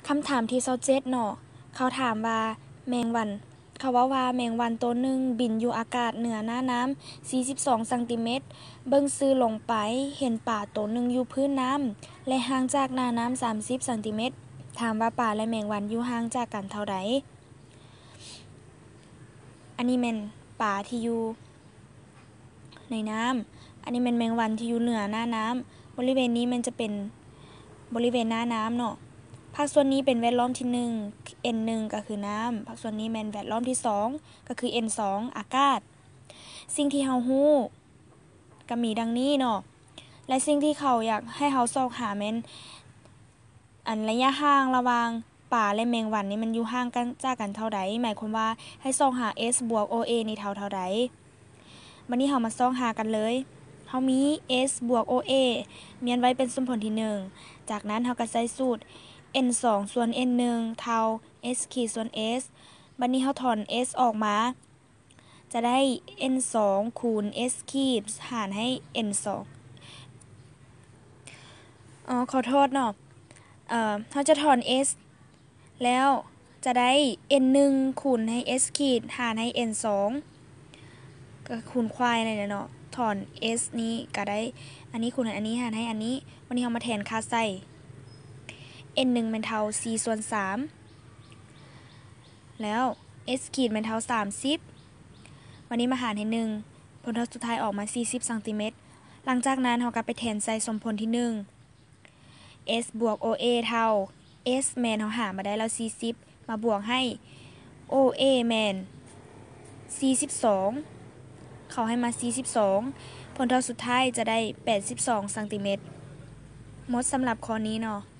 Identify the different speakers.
Speaker 1: คำถามที่27เนาะเขาถามว่าแมงวันเขาว่าแมงวันตัวหนึ่งบินอยู่อากาศเหนือหน้าน้ำ42ซนเบิ่งซื่อลงไปเห็นป่าตัวหนึ่งอยู่พื้นน้ำและห่างจากหน้าน้ำ30ซนถามว่าป่าและแมงวันอยู่ห่างจากกันเท่าใดอันนี้แม่นป่าที่อยู่ในน้ำอันนี้แม่นแมงวันที่อยู่เหนือหน้าน้ำบริเวณนี้มันจะเป็นบริเวณหน้าน้ำเนาะภาคส่วนนี้เป็นแวดล้อมที่1 N1 ก็คือน้ำภาคส่วนนี้แม่นแวดล้อมที่2ก็คือ N2 อากาศสิ่งที่เฮาฮู้ก็มีดังนี้เนาะและสิ่งที่เขาอยากให้เฮาซอกหาแม่นอันระยะห่างระหว่างป่าและแมงวันนี่มันอยู่ห่างกันจากกันเท่าใดหมายความว่าให้ซอกหา S บวก OA นี่เท่าใดบัดนี้เฮามาซอกหากันเลยเฮามี S บวก OA เมียนไว้เป็นสมผลที่1จากนั้นเฮาก็ใส่สูตร N2 ส่วน N1 เท่า S ขีดส่วน S บัดนี้เฮาถอน S ออกมาจะได้ N2 คูณ S ขีดหารให้ N2 ขอโทษเนาะเราจะถอน S แล้วจะได้ N1 คูณให้ S ขีดหารให้ N2 ก็คูณควายนั่นแหละเนาะถอน S นี้ก็ได้อันนี้คูณอันนี้หารให้อันนี้วันนี้เรามาแทนค่าใส่ N1 เป็นเท่า4ส่วน3แล้ว S ขีดเป็นเท่า30วันนี้มาหารให้1ผลลัพธ์สุดท้ายออกมา40ซนหลังจากนั้นเราก็ไปแทนใส่สมผลที่1 S บวก OA เท่า S แมนเราหามาได้แล้ว40มาบวกให้ OA แมน42เขาให้มา42ผลลัพธ์สุดท้ายจะได้82ซนหมดสำหรับข้อนี้เนาะ